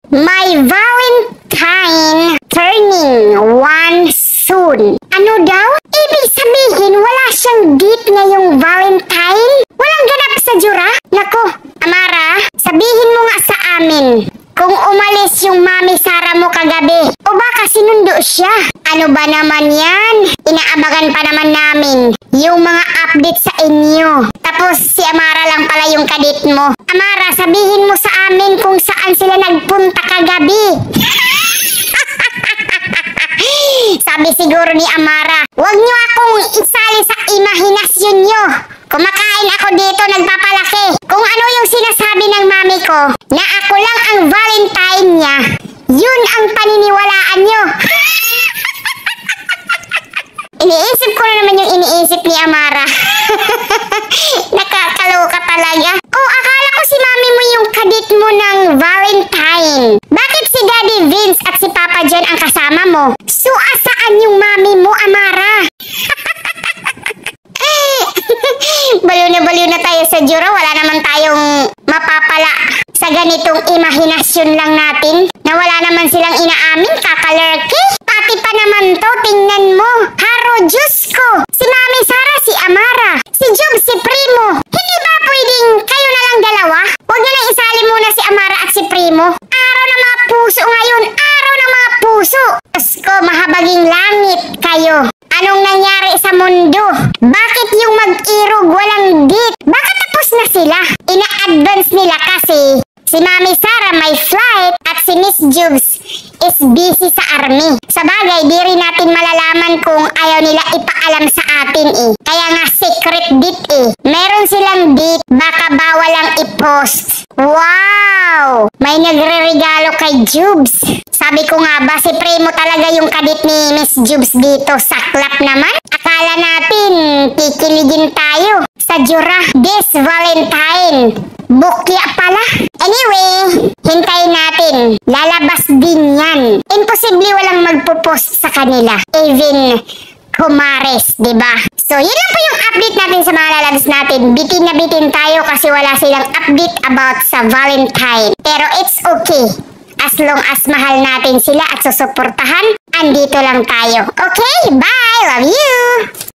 My Valentine turning 1 soon. Ano daw? Ibig sabihin, wala siyang date ngayong Valentine? Walang ganap sa Jura? Nako, Amara, sabihin mo nga sa amin. Kung umalis yung Mami Sara mo kagabi, o baka sinundo siya. Ano ba naman yan? Inaabagan pa naman namin yung mga update sa inyo. Tapos si Amara lang pala yung kadit mo. Amara, sabihin mo sa amin kung saan sila nagpunta kagabi. Sabi siguro ni Amara, huwag niyo akong isali sa imahinasyon niyo. Kumakain ako dito, nagpapalaki. Kung ano yung sinasabi ng mami ko, na ako lang ang Valentine niya, yun ang paniniwalaan niyo. Iniisip ko na naman yung iniisip ni Amara. Nakakaloka talaga. Oh, akala ko si mami mo yung kadit mo ng Valentine. Bakit si Daddy Vince at si Papa John ang kasama mo? So, asaan yung mami mo, Amara? Baliw na tayo sa Jura. Wala naman tayong mapapala sa ganitong imahinasyon lang natin na wala naman silang inaamin, kakalerki. Pati pa naman to, tingnan mo. Haro, Diyos ko. Si Mami Sara, si Amara, si Job, si Primo. Hindi ba pwedeng kayo na lang dalawa? Huwag na lang isali muna si Amara at si Primo. Araw ng mga puso ngayon. Araw ng mga puso. Diyos ko, mahabaging langit kayo. Anong nangyari sa mundo? Bakit yung mag-irog walang date? Baka tapos na sila. Ina-advance nila kasi si Mami Sara may flight at si Miss Jugs is busy sa army. Sa bagay, di rin natin malalaman kung ayaw nila ipaalam sa atin eh. Kaya nga secret date eh. Meron silang date, baka bawal lang i-post. Wow! May nagre-regalo kay Jubes. Sabi ko nga ba, si Primo talaga yung kadit ni Miss Jubes dito. Saklap naman. Akala natin, kikiligin tayo sa Jura this Valentine. Bukya pala. Anyway, hintayin natin. Lalabas din yan. Imposible walang magpo-post sa kanila. Even kumares, diba? So, yun lang po yung update natin sa mga lalabas natin. Bitin na bitin tayo kasi wala silang update about sa Valentine. Pero it's okay. As long as mahal natin sila at susuportahan, andito lang tayo. Okay? Bye! Love you!